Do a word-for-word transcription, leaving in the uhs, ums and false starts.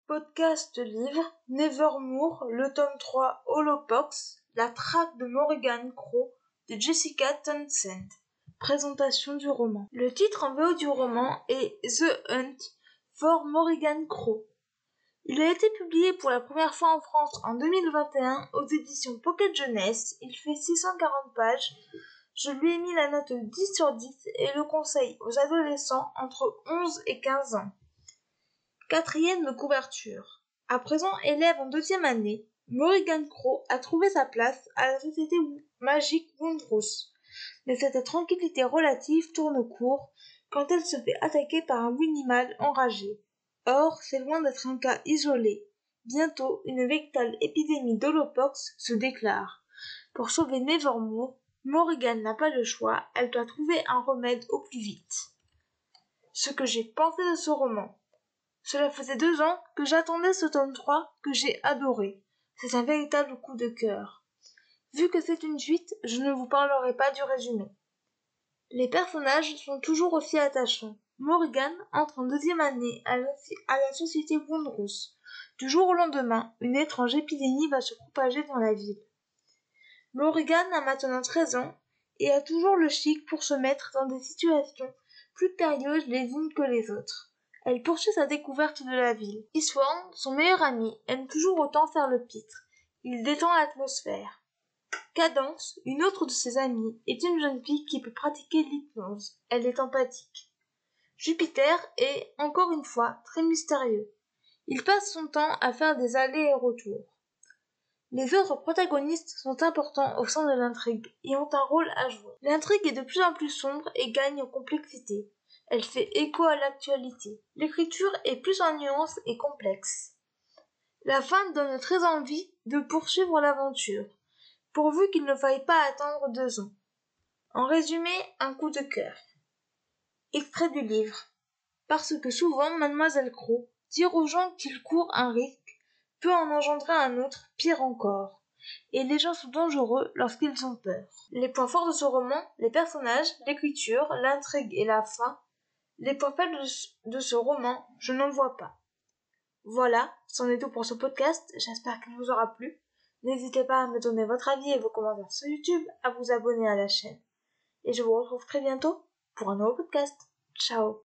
Podcast livre Nevermore, le tome trois Holopox, la traque de Morrigan Crow de Jessica Townsend. Présentation du roman. Le titre en V O du roman est The Hunt for Morrigan Crow. Il a été publié pour la première fois en France en deux mille vingt et un aux éditions Pocket Jeunesse. Il fait six cent quarante pages. Je lui ai mis la note dix sur dix et le conseille aux adolescents entre onze et quinze ans. Quatrième de couverture. À présent élève en deuxième année, Morrigan Crow a trouvé sa place à la société magique Wondrous. Mais cette tranquillité relative tourne court quand elle se fait attaquer par un Winimal enragé. Or, c'est loin d'être un cas isolé. Bientôt, une véritable épidémie d'Holopox se déclare. Pour sauver Nevermore, Morrigan n'a pas le choix, elle doit trouver un remède au plus vite. Ce que j'ai pensé de ce roman. Cela faisait deux ans que j'attendais ce tome trois que j'ai adoré. C'est un véritable coup de cœur. Vu que c'est une suite, je ne vous parlerai pas du résumé. Les personnages sont toujours aussi attachants. Morrigan entre en deuxième année à la, à la société Wondrous. Du jour au lendemain, une étrange épidémie va se propager dans la ville. Morrigan a maintenant treize ans et a toujours le chic pour se mettre dans des situations plus périlleuses les unes que les autres. Elle poursuit sa découverte de la ville. Eastworn, son meilleur ami, aime toujours autant faire le pitre. Il détend l'atmosphère. Cadence, une autre de ses amies, est une jeune fille qui peut pratiquer l'hypnose. Elle est empathique. Jupiter est, encore une fois, très mystérieux. Il passe son temps à faire des allers et retours. Les autres protagonistes sont importants au sein de l'intrigue et ont un rôle à jouer. L'intrigue est de plus en plus sombre et gagne en complexité. Elle fait écho à l'actualité. L'écriture est plus en nuances et complexe. La fin donne très envie de poursuivre l'aventure, pourvu qu'il ne faille pas attendre deux ans. En résumé, un coup de cœur. Extrait du livre. Parce que souvent, Mademoiselle Crow, dire aux gens qu'ils courent un risque, peut en engendrer un autre, pire encore. Et les gens sont dangereux lorsqu'ils ont peur. Les points forts de ce roman, les personnages, l'écriture, l'intrigue et la fin. Les points faibles de ce roman, je n'en vois pas. Voilà, c'en est tout pour ce podcast, j'espère qu'il vous aura plu. N'hésitez pas à me donner votre avis et vos commentaires sur YouTube, à vous abonner à la chaîne. Et je vous retrouve très bientôt pour un nouveau podcast. Ciao.